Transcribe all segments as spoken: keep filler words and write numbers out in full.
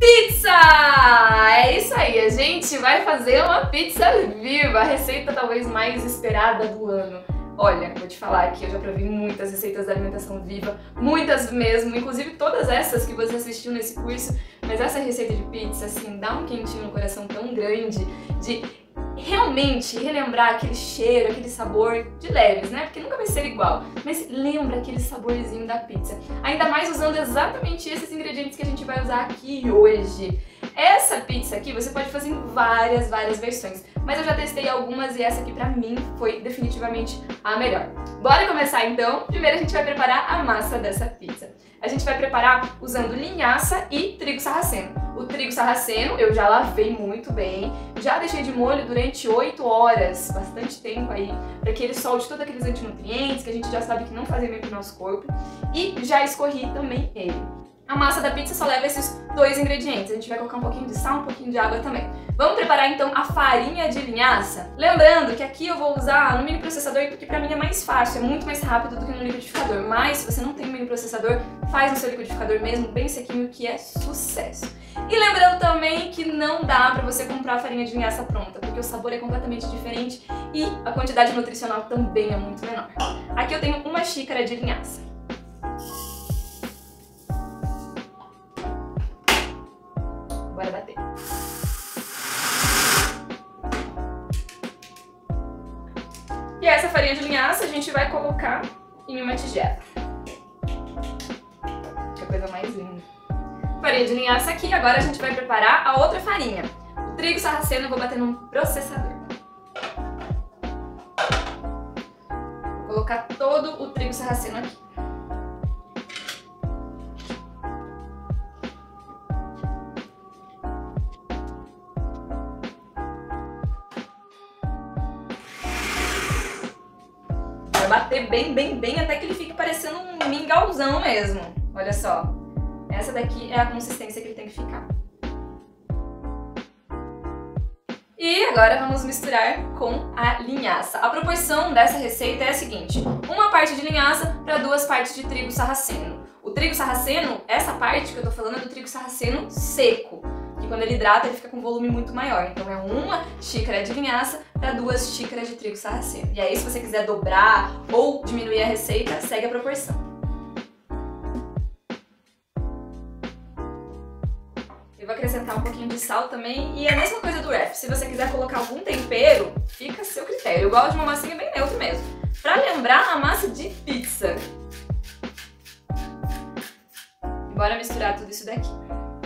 Pizza! É isso aí, a gente vai fazer uma pizza viva, a receita talvez mais esperada do ano. Olha, vou te falar que eu já provei muitas receitas da alimentação viva, muitas mesmo, inclusive todas essas que você assistiu nesse curso, mas essa receita de pizza, assim, dá um quentinho no coração tão grande de realmente relembrar aquele cheiro, aquele sabor de leves, né? Porque nunca vai ser igual, mas lembra aquele saborzinho da pizza. Ainda mais usando exatamente esses ingredientes que a gente vai usar aqui hoje. Essa pizza aqui você pode fazer em várias, várias versões, mas eu já testei algumas e essa aqui pra mim foi definitivamente a melhor. Bora começar então? Primeiro a gente vai preparar a massa dessa pizza. A gente vai preparar usando linhaça e trigo sarraceno. O trigo sarraceno eu já lavei muito bem, já deixei de molho durante oito horas, bastante tempo aí, para que ele solte todos aqueles antinutrientes que a gente já sabe que não fazem bem pro nosso corpo, e já escorri também ele. A massa da pizza só leva esses dois ingredientes, a gente vai colocar um pouquinho de sal, um pouquinho de água também. Vamos preparar então a farinha de linhaça? Lembrando que aqui eu vou usar no mini processador porque pra mim é mais fácil, é muito mais rápido do que no liquidificador, mas se você não tem um mini processador, faz no seu liquidificador mesmo, bem sequinho, que é sucesso. E lembrando também que não dá pra você comprar a farinha de linhaça pronta, porque o sabor é completamente diferente e a quantidade nutricional também é muito menor. Aqui eu tenho uma xícara de linhaça. Bora bater. E essa farinha de linhaça a gente vai colocar em uma tigela. Que coisa mais linda. Farinha de linhaça aqui, agora a gente vai preparar a outra farinha. O trigo sarraceno eu vou bater num processador. Vou colocar todo o trigo sarraceno aqui. Vai bater bem, bem, bem até que ele fique parecendo um mingauzão mesmo. Olha só. Essa daqui é a consistência que ele tem que ficar. E agora vamos misturar com a linhaça. A proporção dessa receita é a seguinte: uma parte de linhaça para duas partes de trigo sarraceno. O trigo sarraceno, essa parte que eu tô falando é do trigo sarraceno seco, que quando ele hidrata ele fica com um volume muito maior. Então é uma xícara de linhaça para duas xícaras de trigo sarraceno. E aí se você quiser dobrar ou diminuir a receita, segue a proporção. Eu vou acrescentar um pouquinho de sal também, e é a mesma coisa do wrap. Se você quiser colocar algum tempero, fica a seu critério. Eu gosto de uma massinha bem neutra mesmo, pra lembrar a massa de pizza. Bora misturar tudo isso daqui.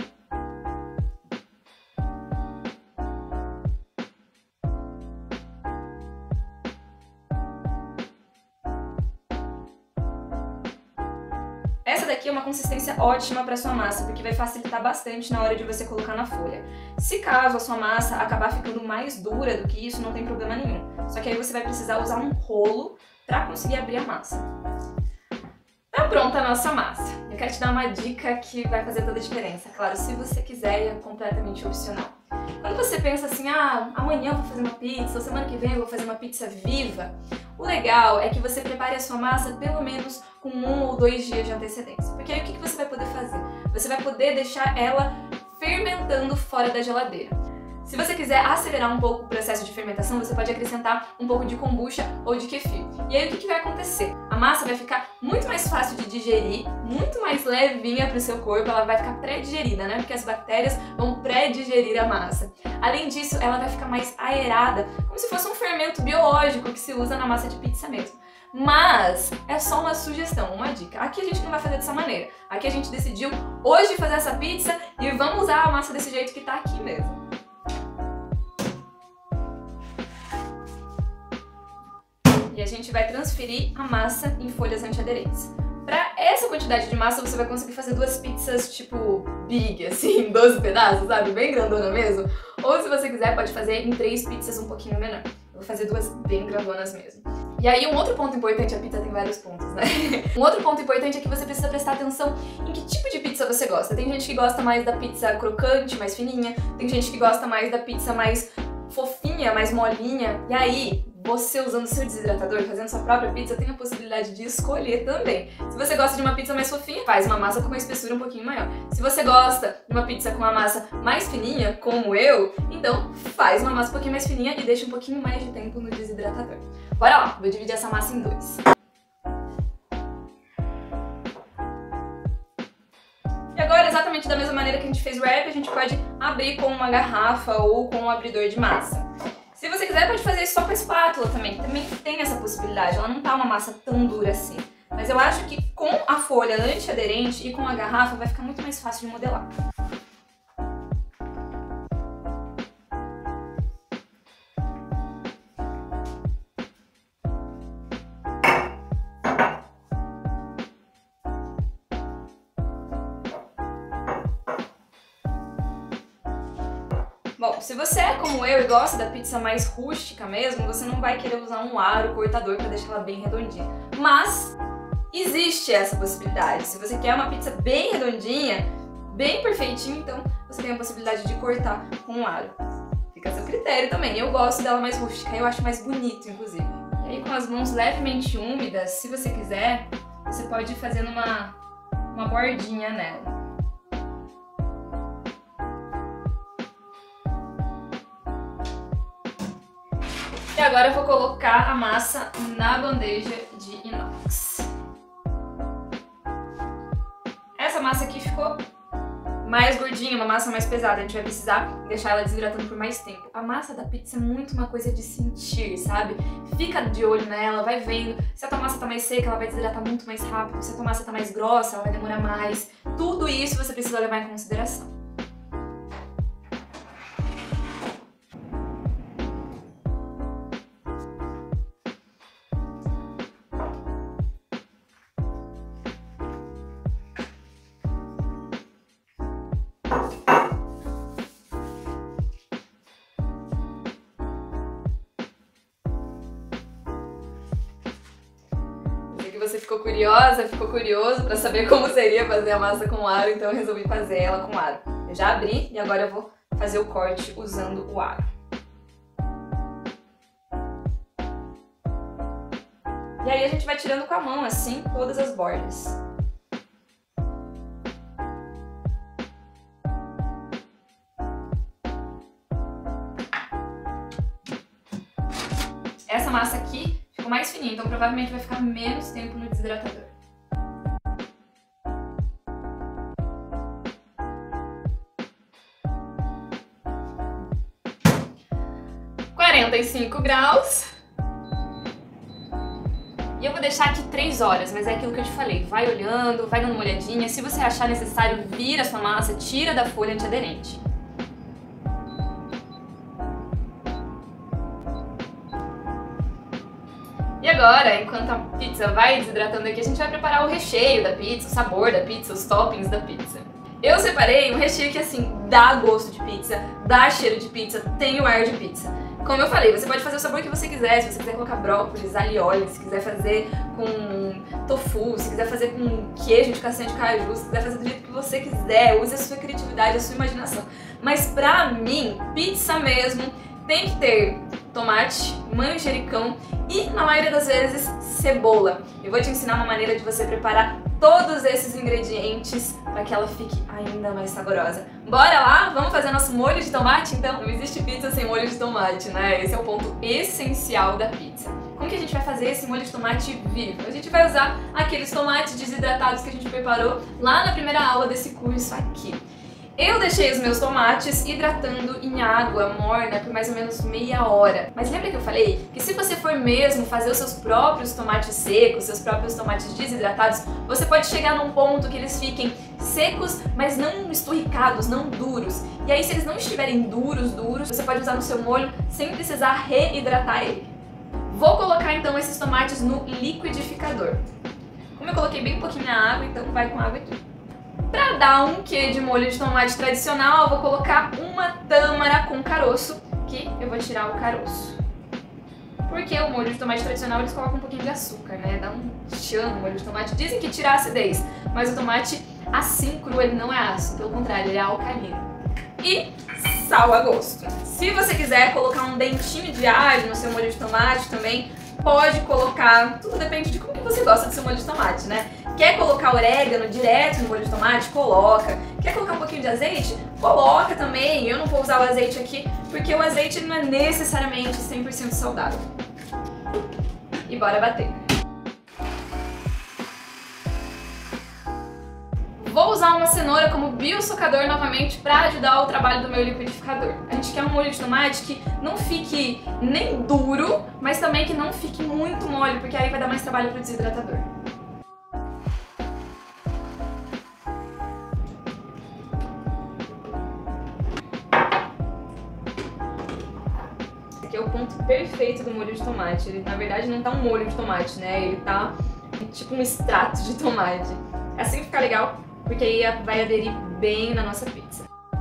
Essa daqui é uma consistência ótima para sua massa, porque vai facilitar bastante na hora de você colocar na folha. Se caso a sua massa acabar ficando mais dura do que isso, não tem problema nenhum. Só que aí você vai precisar usar um rolo para conseguir abrir a massa. Tá pronta a nossa massa. Eu quero te dar uma dica que vai fazer toda a diferença. Claro, se você quiser, é completamente opcional. Quando você pensa assim, ah, amanhã eu vou fazer uma pizza, ou semana que vem eu vou fazer uma pizza viva, o legal é que você prepare a sua massa pelo menos com um ou dois dias de antecedência. Porque aí o que você vai poder fazer? Você vai poder deixar ela fermentando fora da geladeira. Se você quiser acelerar um pouco o processo de fermentação, você pode acrescentar um pouco de kombucha ou de kefir. E aí o que, que vai acontecer? A massa vai ficar muito mais fácil de digerir, muito mais levinha para o seu corpo, ela vai ficar pré-digerida, né? Porque as bactérias vão pré-digerir a massa. Além disso, ela vai ficar mais aerada, como se fosse um fermento biológico que se usa na massa de pizza mesmo. Mas é só uma sugestão, uma dica. Aqui a gente não vai fazer dessa maneira. Aqui a gente decidiu hoje fazer essa pizza e vamos usar a massa desse jeito que tá aqui mesmo. E a gente vai transferir a massa em folhas antiaderentes. Pra essa quantidade de massa, você vai conseguir fazer duas pizzas tipo big, assim, doze pedaços, sabe? Bem grandona mesmo. Ou se você quiser, pode fazer em três pizzas um pouquinho menor. Eu vou fazer duas bem grandonas mesmo. E aí um outro ponto importante, a pizza tem vários pontos, né? Um outro ponto importante é que você precisa prestar atenção em que tipo de pizza você gosta. Tem gente que gosta mais da pizza crocante, mais fininha. Tem gente que gosta mais da pizza mais fofinha, mais molinha. E aí, você usando seu desidratador, fazendo sua própria pizza, tem a possibilidade de escolher também. Se você gosta de uma pizza mais fofinha, faz uma massa com uma espessura um pouquinho maior. Se você gosta de uma pizza com uma massa mais fininha, como eu, então faz uma massa um pouquinho mais fininha e deixa um pouquinho mais de tempo no desidratador. Bora lá, vou dividir essa massa em dois. E agora, exatamente da mesma maneira que a gente fez o wrap, a gente pode abrir com uma garrafa ou com um abridor de massa. Se você quiser, pode fazer isso só com a espátula também, também tem essa possibilidade, ela não tá uma massa tão dura assim. Mas eu acho que com a folha antiaderente e com a garrafa vai ficar muito mais fácil de modelar. Bom, se você é como eu e gosta da pizza mais rústica mesmo, você não vai querer usar um aro cortador para deixar ela bem redondinha. Mas existe essa possibilidade. Se você quer uma pizza bem redondinha, bem perfeitinha, então você tem a possibilidade de cortar com um aro. Fica a seu critério também. Eu gosto dela mais rústica, eu acho mais bonito, inclusive. E aí, com as mãos levemente úmidas, se você quiser, você pode ir fazendo uma, uma bordinha nela. E agora eu vou colocar a massa na bandeja de inox. Essa massa aqui ficou mais gordinha, uma massa mais pesada. A gente vai precisar deixar ela desidratando por mais tempo. A massa da pizza é muito uma coisa de sentir, sabe? Fica de olho nela, vai vendo. Se a tua massa tá mais seca, ela vai desidratar muito mais rápido. Se a tua massa tá mais grossa, ela vai demorar mais. Tudo isso você precisa levar em consideração. Você ficou curiosa, ficou curioso para saber como seria fazer a massa com aro, então eu resolvi fazer ela com aro. Eu já abri e agora eu vou fazer o corte usando o aro. E aí a gente vai tirando com a mão, assim, todas as bordas. Essa massa aqui ficou mais fininha, então provavelmente vai ficar menos tempo no desidratador. quarenta e cinco graus. E eu vou deixar aqui três horas, mas é aquilo que eu te falei. Vai olhando, vai dando uma olhadinha. Se você achar necessário, vira a sua massa, tira da folha antiaderente. E agora, enquanto a pizza vai desidratando aqui, a gente vai preparar o recheio da pizza, o sabor da pizza, os toppings da pizza. Eu separei um recheio que, assim, dá gosto de pizza, dá cheiro de pizza, tem o ar de pizza. Como eu falei, você pode fazer o sabor que você quiser, se você quiser colocar brócolis, alho, se quiser fazer com tofu, se quiser fazer com queijo de castanha de caju, se quiser fazer do jeito que você quiser, use a sua criatividade, a sua imaginação. Mas pra mim, pizza mesmo, tem que ter tomate, manjericão e, na maioria das vezes, cebola. Eu vou te ensinar uma maneira de você preparar todos esses ingredientes para que ela fique ainda mais saborosa. Bora lá? Vamos fazer nosso molho de tomate? Então, não existe pizza sem molho de tomate, né? Esse é o ponto essencial da pizza. Como que a gente vai fazer esse molho de tomate vivo? A gente vai usar aqueles tomates desidratados que a gente preparou lá na primeira aula desse curso aqui. Eu deixei os meus tomates hidratando em água morna por mais ou menos meia hora. Mas lembra que eu falei que se você for mesmo fazer os seus próprios tomates secos, seus próprios tomates desidratados, você pode chegar num ponto que eles fiquem secos, mas não esturricados, não duros. E aí, se eles não estiverem duros, duros, você pode usar no seu molho sem precisar reidratar ele. Vou colocar então esses tomates no liquidificador. Como eu coloquei bem pouquinho na água, então vai com água aqui. Para dar um quê de molho de tomate tradicional, eu vou colocar uma tâmara com caroço, que eu vou tirar o caroço. Porque o molho de tomate tradicional eles colocam um pouquinho de açúcar, né? Dá um tchan no molho de tomate. Dizem que tira a acidez, mas o tomate assim cru ele não é ácido, pelo contrário, ele é alcalino. E sal a gosto. Se você quiser colocar um dentinho de alho no seu molho de tomate também, pode colocar, tudo depende de como que você gosta do seu molho de tomate, né? Quer colocar orégano direto no molho de tomate? Coloca. Quer colocar um pouquinho de azeite? Coloca também. Eu não vou usar o azeite aqui, porque o azeite não é necessariamente cem por cento saudável. E bora bater. Vou usar uma cenoura como biosocador novamente para ajudar ao trabalho do meu liquidificador. A gente quer um molho de tomate que não fique nem duro, mas também que não fique muito mole, porque aí vai dar mais trabalho para o desidratador. Esse aqui é o ponto perfeito do molho de tomate. Ele, na verdade, não tá um molho de tomate, né? Ele tá tipo um extrato de tomate. Assim fica legal, porque aí vai aderir bem na nossa pizza.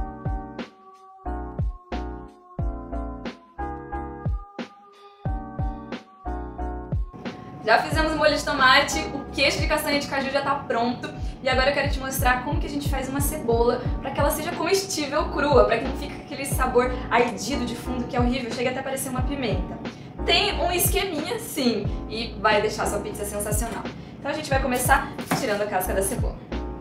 Já fizemos o molho de tomate, o queijo de castanha de caju já tá pronto. E agora eu quero te mostrar como que a gente faz uma cebola para que ela seja comestível crua, para que não fique aquele sabor ardido de fundo que é horrível, chega até a parecer uma pimenta. Tem um esqueminha sim, e vai deixar sua pizza sensacional. Então a gente vai começar tirando a casca da cebola.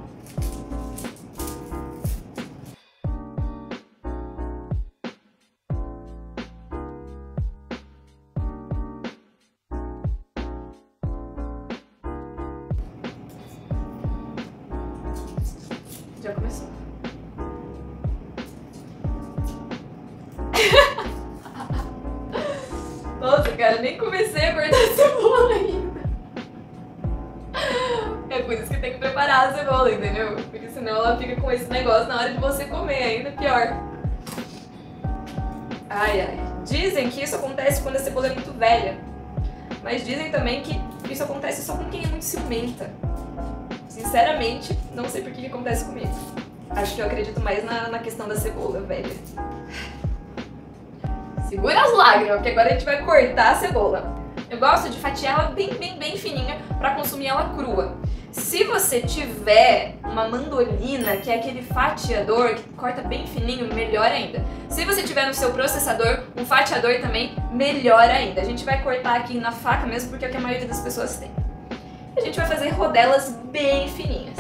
Já começou. Nossa, cara, nem comecei a cortar a cebola ainda. É por isso que tem que preparar a cebola, entendeu? Porque senão ela fica com esse negócio na hora de você comer, ainda pior. Ai, ai. Dizem que isso acontece quando a cebola é muito velha. Mas dizem também que isso acontece só com quem é muito ciumenta. Sinceramente, não sei por que acontece comigo. Acho que eu acredito mais na, na questão da cebola velha. Segura as lágrimas, porque agora a gente vai cortar a cebola. Eu gosto de fatiar ela bem, bem, bem fininha para consumir ela crua. Se você tiver uma mandolina, que é aquele fatiador que corta bem fininho, melhor ainda. Se você tiver no seu processador um fatiador também, melhor ainda. A gente vai cortar aqui na faca mesmo, porque é o que a maioria das pessoas tem. A gente vai fazer rodelas bem fininhas.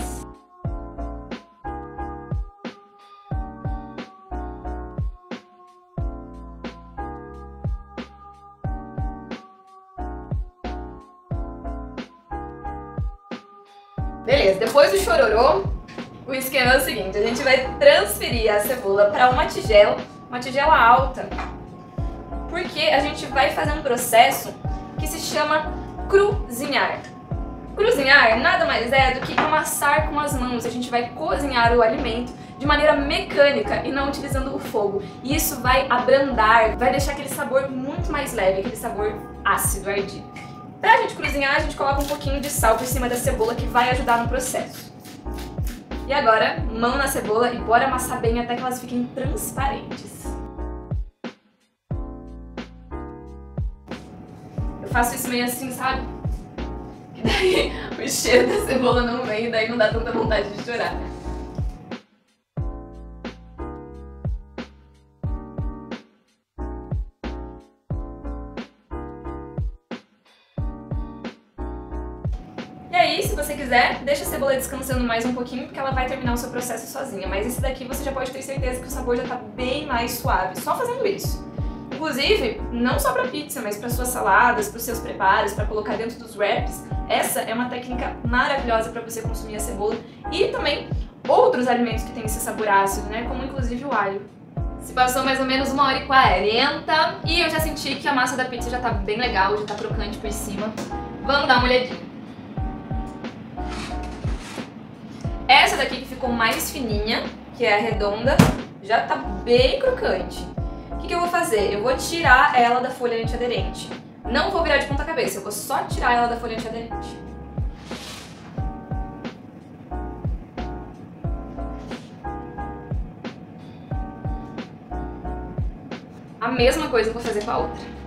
Beleza, depois do chororô, o esquema é o seguinte, a gente vai transferir a cebola para uma tigela, uma tigela alta, porque a gente vai fazer um processo que se chama cruzinhar. Cruzinhar nada mais é do que amassar com as mãos. A gente vai cozinhar o alimento de maneira mecânica e não utilizando o fogo. E isso vai abrandar, vai deixar aquele sabor muito mais leve, aquele sabor ácido, ardido. Pra gente cozinhar, a gente coloca um pouquinho de sal por cima da cebola que vai ajudar no processo. E agora, mão na cebola e bora amassar bem até que elas fiquem transparentes. Eu faço isso meio assim, sabe? Que daí o cheiro da cebola não vem e daí não dá tanta vontade de chorar. E aí, se você quiser, deixa a cebola descansando mais um pouquinho, porque ela vai terminar o seu processo sozinha. Mas esse daqui você já pode ter certeza que o sabor já tá bem mais suave, só fazendo isso. Inclusive, não só para pizza, mas para suas saladas, para os seus preparos, para colocar dentro dos wraps, essa é uma técnica maravilhosa para você consumir a cebola e também outros alimentos que têm esse sabor ácido, né? Como inclusive o alho. Se passou mais ou menos uma hora e quarenta e eu já senti que a massa da pizza já tá bem legal, já tá crocante por cima. Vamos dar uma olhadinha. Essa daqui que ficou mais fininha, que é a redonda, já tá bem crocante. O que, que eu vou fazer? Eu vou tirar ela da folha antiaderente. Não vou virar de ponta cabeça, eu vou só tirar ela da folha antiaderente. A mesma coisa eu vou fazer com a outra.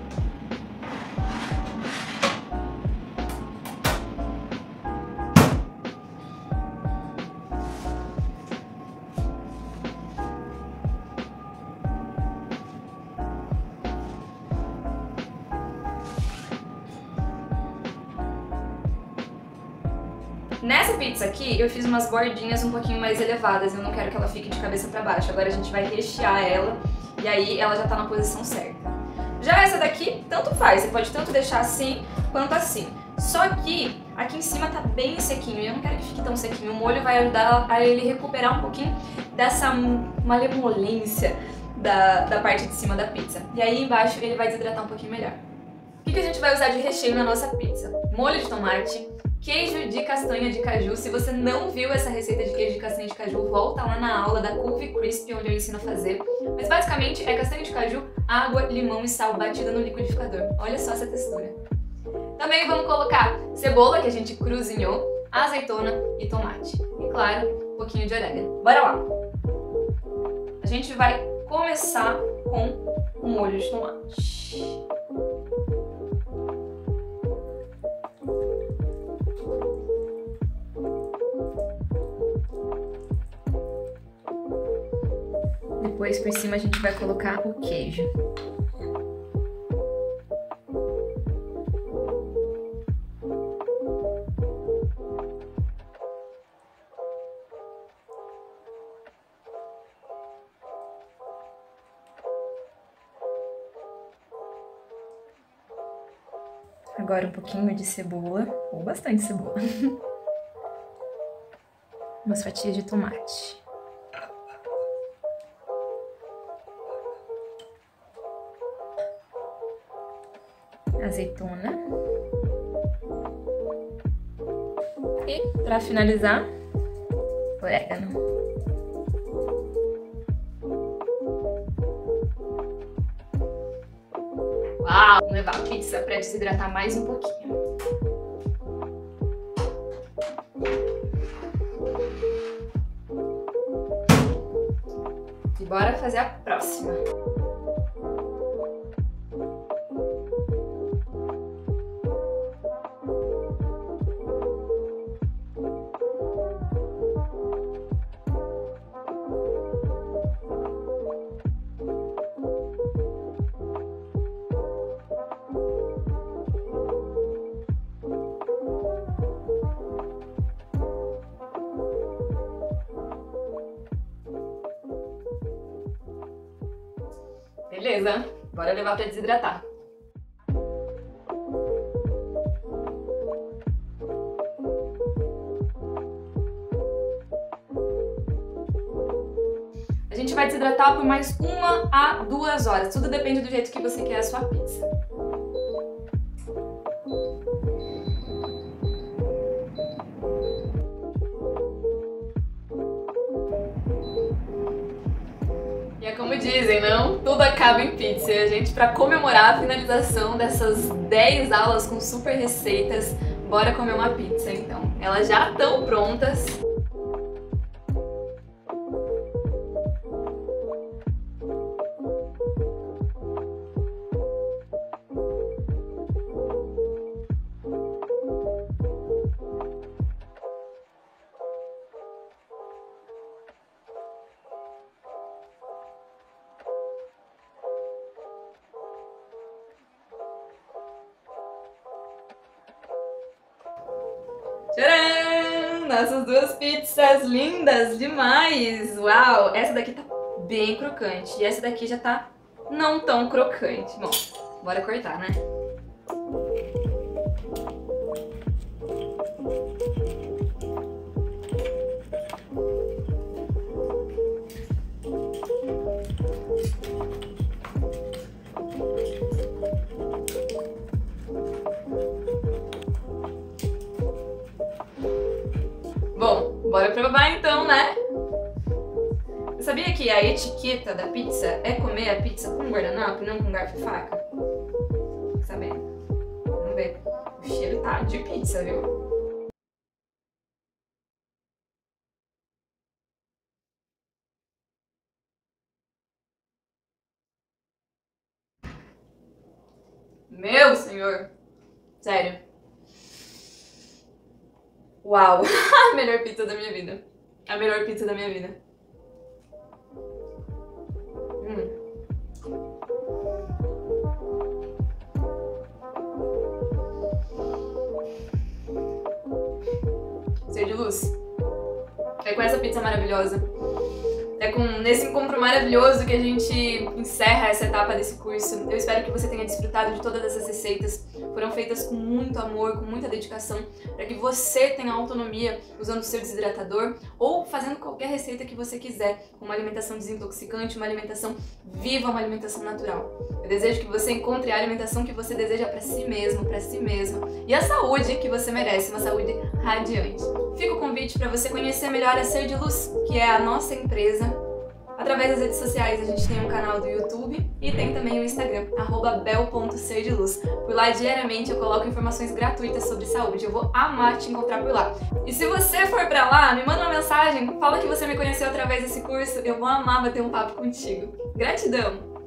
Nessa pizza aqui, eu fiz umas bordinhas um pouquinho mais elevadas, eu não quero que ela fique de cabeça pra baixo. Agora a gente vai rechear ela e aí ela já tá na posição certa. Já essa daqui, tanto faz, você pode tanto deixar assim quanto assim. Só que aqui em cima tá bem sequinho e eu não quero que fique tão sequinho. O molho vai ajudar a ele recuperar um pouquinho dessa malemolência da, da parte de cima da pizza. E aí embaixo ele vai desidratar um pouquinho melhor. O que, que a gente vai usar de recheio na nossa pizza? Molho de tomate, queijo de castanha de caju. Se você não viu essa receita de queijo de castanha de caju, volta lá na aula da Couve Crispy, onde eu ensino a fazer. Mas basicamente é castanha de caju, água, limão e sal batida no liquidificador. Olha só essa textura. Também vamos colocar cebola, que a gente cruzinhou, azeitona e tomate. E claro, um pouquinho de orégano. Bora lá! A gente vai começar com o molho de tomate. Depois, por cima, a gente vai colocar o queijo. Agora um pouquinho de cebola, ou bastante cebola. Umas fatias de tomate. Azeitona. E, para finalizar, orégano. Uau! Vamos levar a pizza para desidratar mais um pouquinho. E bora fazer a próxima. Beleza, bora levar para desidratar. A gente vai desidratar por mais uma a duas horas, tudo depende do jeito que você quer a sua pizza. Como dizem, não? Tudo acaba em pizza. E a gente, para comemorar a finalização dessas dez aulas com super receitas, bora comer uma pizza, então. Elas já estão prontas. Tcharam! Nossas duas pizzas lindas demais! Uau! Essa daqui tá bem crocante e essa daqui já tá não tão crocante. Bom, bora cortar, né? Bom, bora provar então, né? Você sabia que a etiqueta da pizza é comer a pizza com guardanapo e não com garfo e faca? Sabendo? Vamos ver. O cheiro tá de pizza, viu? Meu senhor! Sério. Uau! A melhor pizza da minha vida. A melhor pizza da minha vida. Hum. Você com essa pizza maravilhosa. É com, nesse encontro maravilhoso que a gente encerra essa etapa desse curso. Eu espero que você tenha desfrutado de todas essas receitas. Foram feitas com muito amor, com muita dedicação, para que você tenha autonomia usando o seu desidratador ou fazendo qualquer receita que você quiser, com uma alimentação desintoxicante, uma alimentação viva, uma alimentação natural. Eu desejo que você encontre a alimentação que você deseja para si mesmo, para si mesma, e a saúde que você merece, uma saúde radiante. Fica o convite para você conhecer melhor a Ser de Luz, que é a nossa empresa. Através das redes sociais, a gente tem um canal do YouTube e tem também o Instagram, arroba bel ponto ser de luz. Por lá, diariamente, eu coloco informações gratuitas sobre saúde. Eu vou amar te encontrar por lá. E se você for pra lá, me manda uma mensagem, fala que você me conheceu através desse curso. Eu vou amar bater um papo contigo. Gratidão!